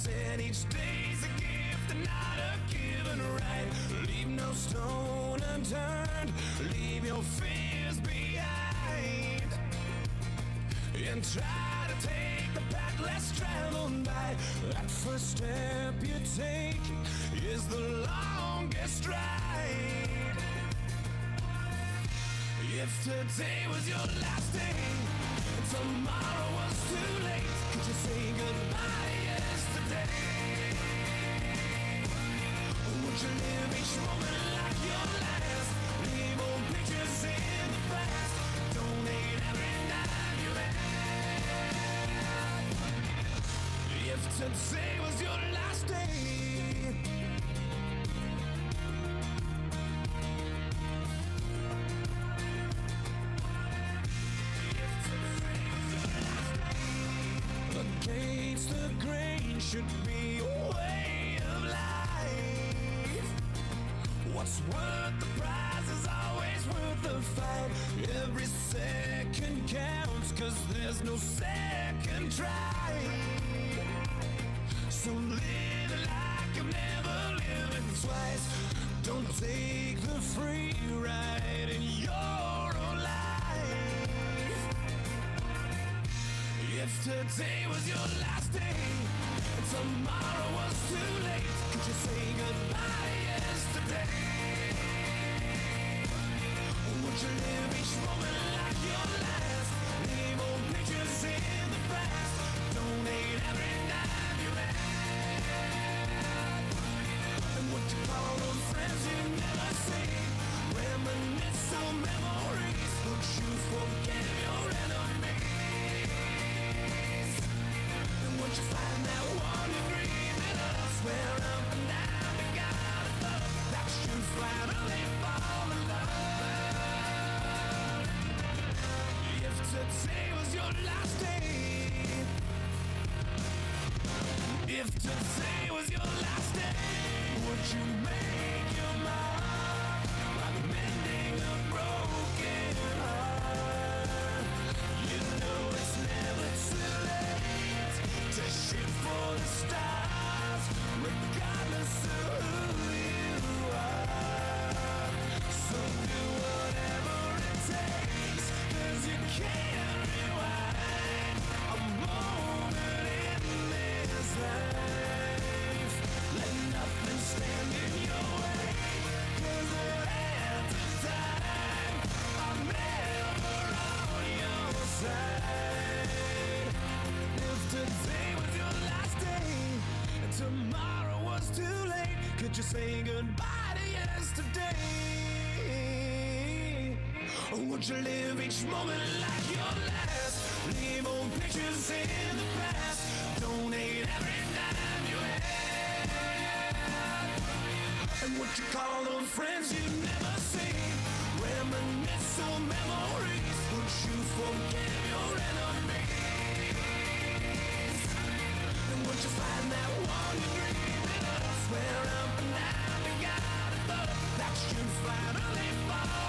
said each day's a gift and not a given right. Leave no stone unturned, leave your fears behind, and try to take the path less traveled by. That first step you take is the longest ride. If today was your last day and tomorrow was too late, could you say goodbye to yesterday? Would you live each moment like your last? Leave old pictures in the past, donate every dime you had. If today was your last day, against the grain should be a way of life. What's worth the prize is always worth the fight. Every second counts, 'cause there's no second try. So live like you've never lived twice. Don't take the free ride in your own life. If today was your last day and tomorrow was too late, could you say goodbye to yesterday? Would you live each moment like your last? Leave old pictures in the past, donate every dime you had. And would you call those friends you never see? Reminisce on memories. Would you forgive your enemies? Would you find that one degree in us, where up and down you gotta love, that you finally fall in love? If today was your last day, if today was your last day, would you make your mark like mending a broken heart? You know it's never too late to shoot for the stars, regardless of who you are. So do whatever it takes, 'cause you can't rewind a moment in this life. Let nothing stand in your way, 'cause the hands of time are never on your side. If today was your last day and tomorrow was too late, could you say goodbye to yesterday? Or would you live each moment like your last? Leave old pictures in the past, donate every dime you had. And would you call those friends you never see? Reminisce on memories. Would you forgive your enemies? And would you find that one degree in us, where up and down you gotta love, that you finally fall